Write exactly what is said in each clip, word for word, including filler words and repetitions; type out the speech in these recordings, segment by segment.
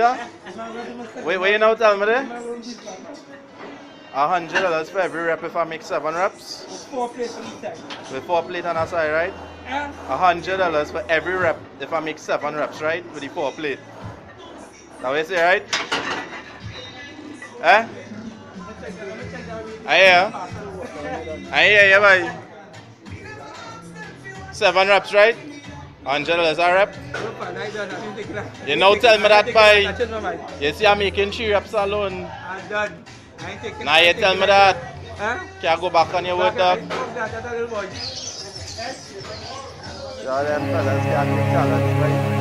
ya? Wait, wait, you now tell me there? A hundred dollars for every rep if I make seven reps? With four plates on each side. With four plates on a side, right? Yeah. A hundred dollars for every rep if I make seven reps, right? With the four plate. That what you say, right? Eh? I hear. I hear you, boy. Seven reps, right? Hundred dollars a rep. You now tell me that by. You see, I'm making three reps alone. I'm done. I ain't taking. Now you tell me that. Huh? Can I go back on your word, dog? That little boy. Yeah, them fellas can't do challenge, right?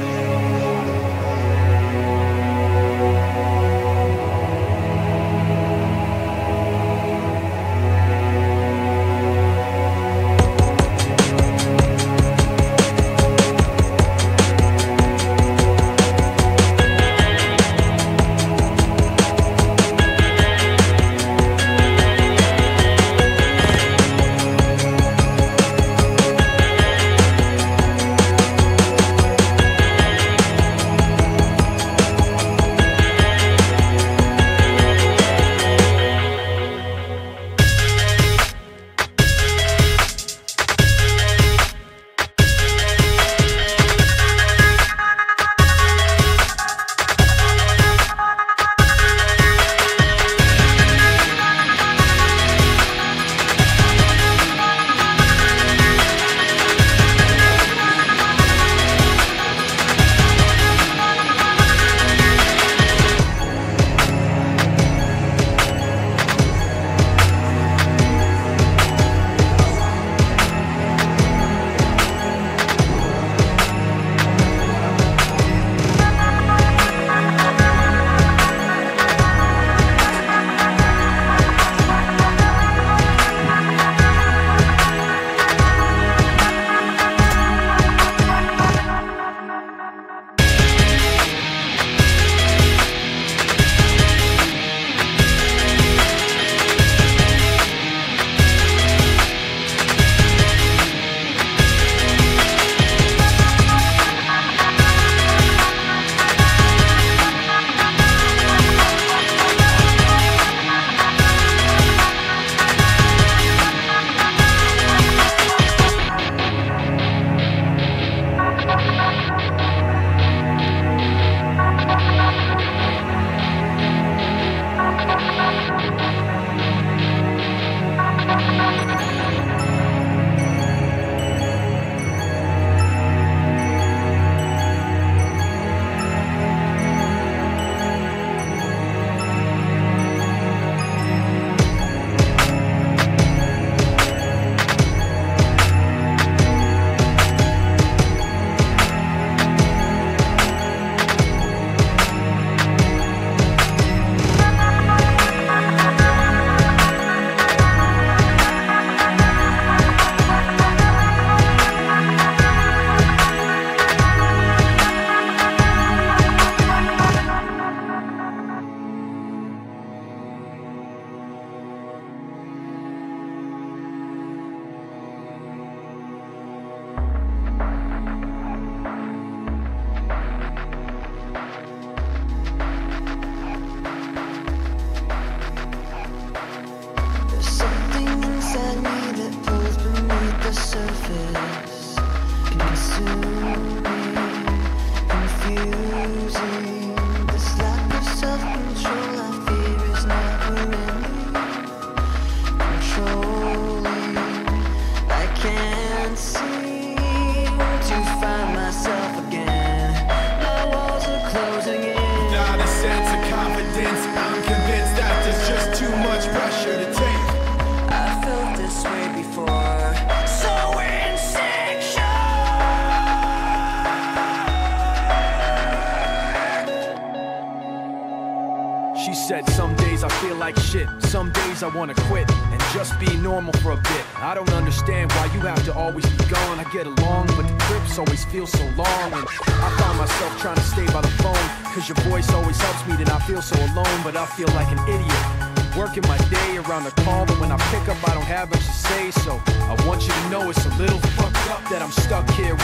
said some days I feel like shit, some days I wanna quit and just be normal for a bit. I don't understand why you have to always be gone. I get along, but the trips always feel so long. And I find myself trying to stay by the phone, cause your voice always helps me to not feel so alone. But I feel like an idiot, working my day around the call, but when I pick up I don't have much to say. So I want you to know it's a little fucked up that I'm stuck here waiting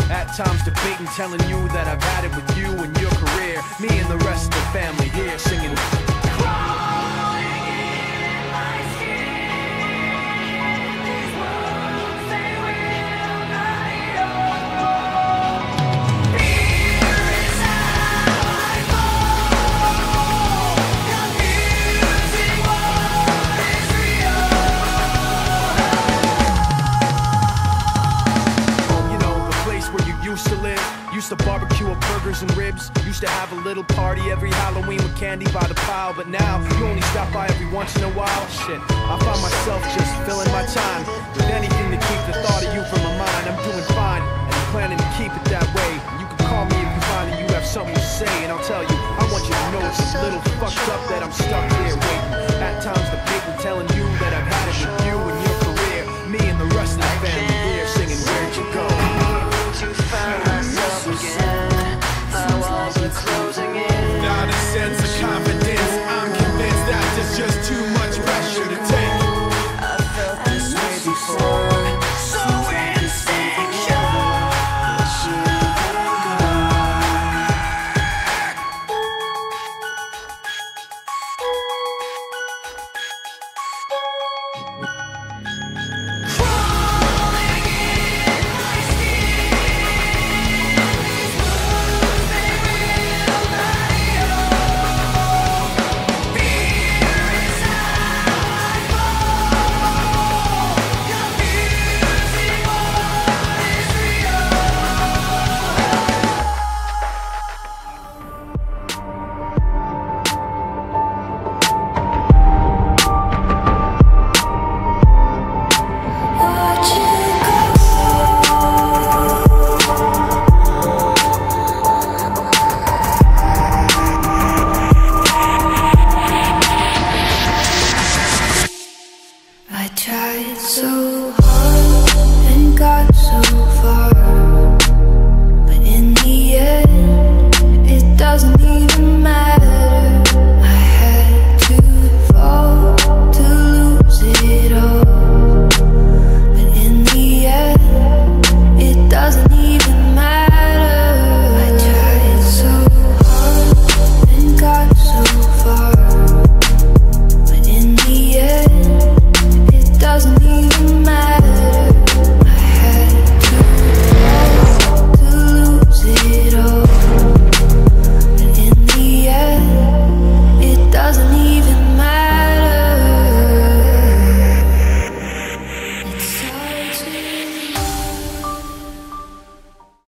At times debating, telling you that I've had it with you and your career. Me and the rest of the family here singing. Used to live, used to barbecue up burgers and ribs, used to have a little party every Halloween with candy by the pile, but now you only stop by every once in a while. Shit, I find myself just filling my time with anything to keep the thought of you from my mind. I'm doing fine, and I'm planning to keep it that way. You can call me if you find that you have something to say, and I'll tell you, I want you to know it's a little fucked up that I'm stuck here